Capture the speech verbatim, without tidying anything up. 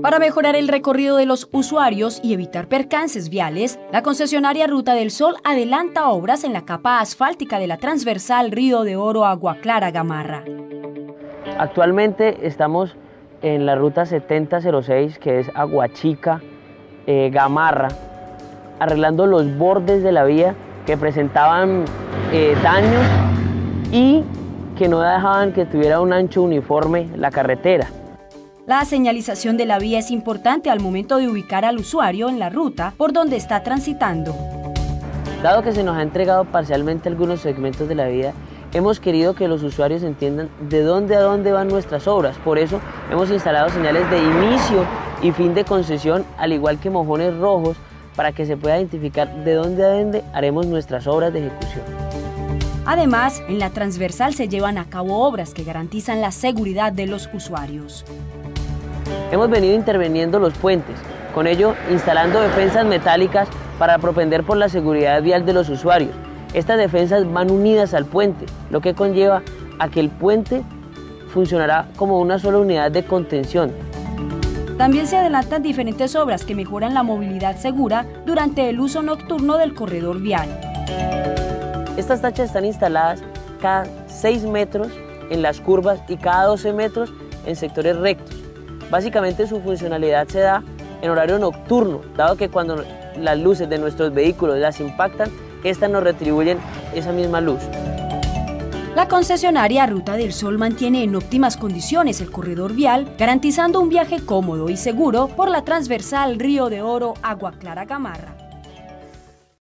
Para mejorar el recorrido de los usuarios y evitar percances viales, la concesionaria Ruta del Sol adelanta obras en la capa asfáltica de la transversal Río de Oro Agua Clara Gamarra. Actualmente estamos en la ruta setenta cero seis, que es Aguachica, eh, Gamarra, arreglando los bordes de la vía que presentaban eh, daños y que no dejaban que tuviera un ancho uniforme la carretera. La señalización de la vía es importante al momento de ubicar al usuario en la ruta por donde está transitando. Dado que se nos ha entregado parcialmente algunos segmentos de la vía, hemos querido que los usuarios entiendan de dónde a dónde van nuestras obras. Por eso hemos instalado señales de inicio y fin de concesión, al igual que mojones rojos, para que se pueda identificar de dónde a dónde haremos nuestras obras de ejecución. Además, en la transversal se llevan a cabo obras que garantizan la seguridad de los usuarios. Hemos venido interviniendo los puentes, con ello instalando defensas metálicas para propender por la seguridad vial de los usuarios. Estas defensas van unidas al puente, lo que conlleva a que el puente funcionará como una sola unidad de contención. También se adelantan diferentes obras que mejoran la movilidad segura durante el uso nocturno del corredor vial. Estas tachas están instaladas cada seis metros en las curvas y cada doce metros en sectores rectos. Básicamente su funcionalidad se da en horario nocturno, dado que cuando las luces de nuestros vehículos las impactan, estas nos retribuyen esa misma luz. La concesionaria Ruta del Sol mantiene en óptimas condiciones el corredor vial, garantizando un viaje cómodo y seguro por la transversal Río de Oro Agua Clara Gamarra.